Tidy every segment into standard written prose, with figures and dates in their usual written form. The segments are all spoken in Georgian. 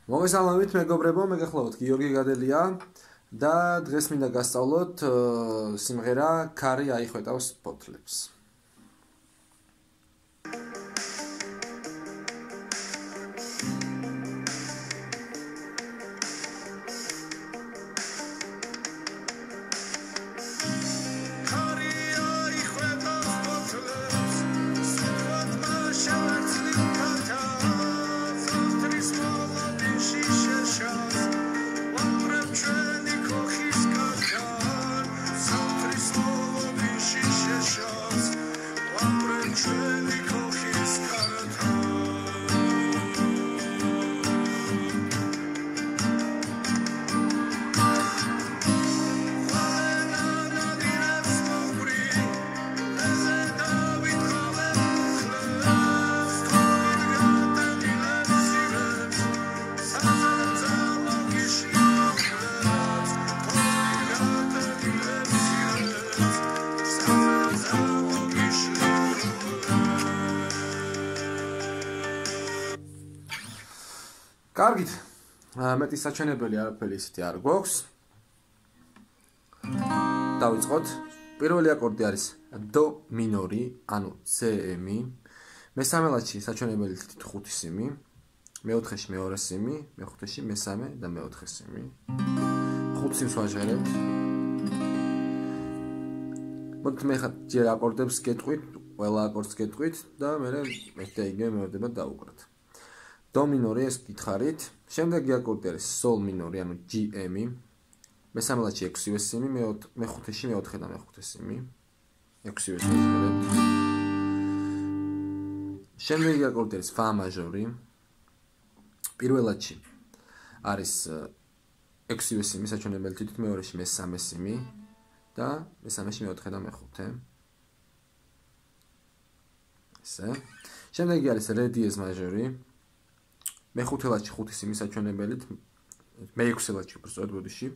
მოგესალმებით მეგობრებო, მე გახლავთ გიორგი გადელია და დღეს მინდა გასწავლოთ სიმღერა ქარი აიხვეტავს ფოთლებს. კარგით, მეტი საჩვენებელი არაფერი ისეთი არ გვაქვს. დავიწყოთ. პირველი აკორდი არის დო მინორი, ანუ C-ემი. მესამე ლათში საჩვენებელი თითით 5 სიმი, მეოთხეში მეორე სიმი, მეხუთეში მესამე და მეოთხე სიმი. 5 სიმს ვაჟღერებთ. მოდით მე ხა ჯერ აკორდებს გეტყვით, ყველა აკორდს გეტყვით და მე და იგივე მევედება დავუკრათ. დო მინორი ეს გითხარით, შემდეგი აკორდი არის სოლ მინორი, ანუ G-ემი. მესამე ლათში 6-ვე სიმი, მეხუთეში მეოთხე და მეხუთე სიმი. 6-ვე სიმი. შემდეგი აკორდი არის ფა მაჟორი. პირველ ლათში არის 6-ვე სიმი, საჩვენებელი თითით მეორეში მესამე სიმი და მესამეში მეოთხე და მეხუთე. ესე. შემდეგი არის რე დიეზ მაჟორი. მეხუთე ლათში 5 სიმი საჩვენებელით, მეექვსე ლათში უბრალოდ ბოდიში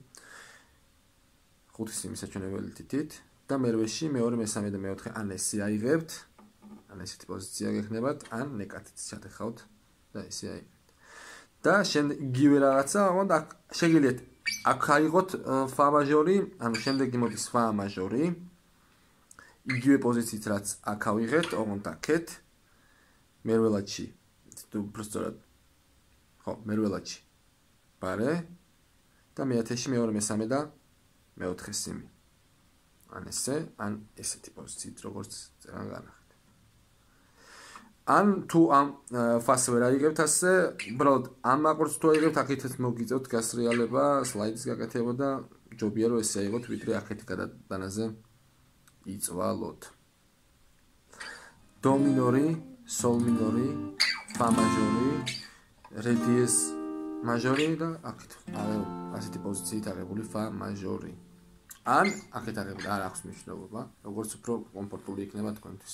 5 სიმი საჩვენებელით თითით და მერვეში მეორე, მესამე და მეოთხე ან ესე აიღებთ, ან ესეთი პოზიცია გექნებათ, ან ნეკათით ჩატეხავთ და ესე აიღებთ. და შემდეგ იგივე რაღაცა, ოღონდ აქ შეგიძლიათ აქ აიღოთ ფა მაჟორი, ანუ შემდეგი მოდის ფა მაჟორი. იგივე პოზიციით რაც აქ ავიღეთ, ოღონდ აქეთ მერვე ლათში უბრალოდ ხო, მერვე ლათში პარე და მეათეში მეორე, მესამე და მეოთხე სიმი. ან ესე, ან ესეთი პოზიციით, როგორც წერან განახეთ. ან თუ ამ ფას ვერ აიღებთ ასე, უბრალოდ ამ აკორდს თუ აიღებთ, აქეთაც მოგიწევთ გასრიალება, სლაიდის გაკეთება და ჯობია რომ ესე აიღოთ, ვიდრე აქეთი გადატანაზე იწვალოთ. დო მინორი, სოლ მინორი, ფა მაჟორი, რე დიეზ მაჟორი და აქეთ ასეთი პოზიციით აღებული ფა მაჟორი. ან აქეთ აღებული არ აქვს მნიშვნელობა, როგორც უფრო კომფორტული იქნება თქვენთვის.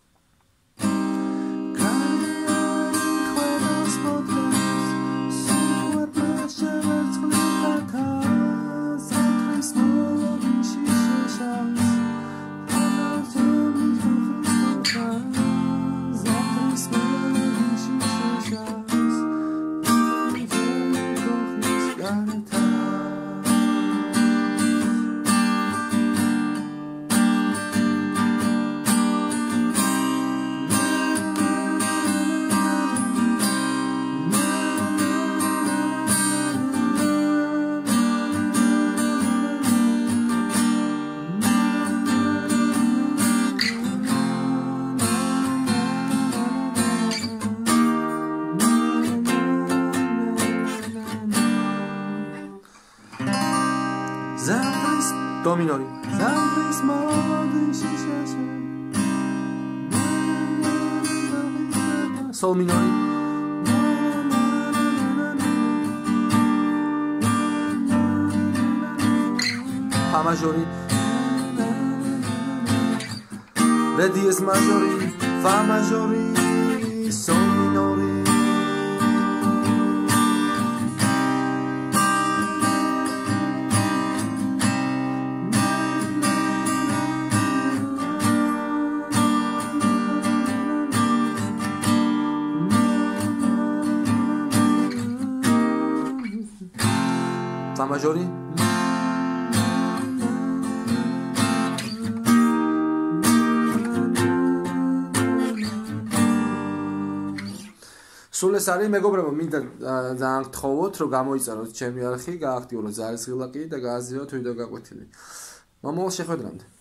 დო მინორი. სოლ მინორი. ფა მაჟორი. რე დიეზ მაჟორი, ფა მაჟორი, სოლ მინორი. Fa maġori. სულ ეს არის მეგობრებო, მინდა ძალიან გთხოვოთ, რომ გამოიწეროთ ჩემი არხი, გააქტიუროთ ზარისღილაკი და გააზიაროთ ვიდეო გაკვეთილი. მომავალ შეხვედრამდე.